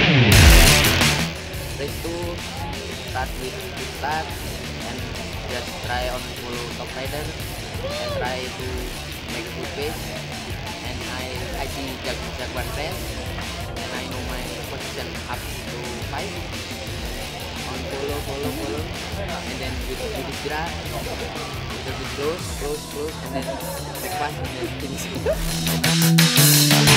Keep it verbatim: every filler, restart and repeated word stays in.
Race two, start with good start and just try on follow top rider and try to make good pace. And I I see Jaguar race and I know my position up to five. On follow, follow, follow, and then with with the drag, with the close, close, close, and then back pass and then finish.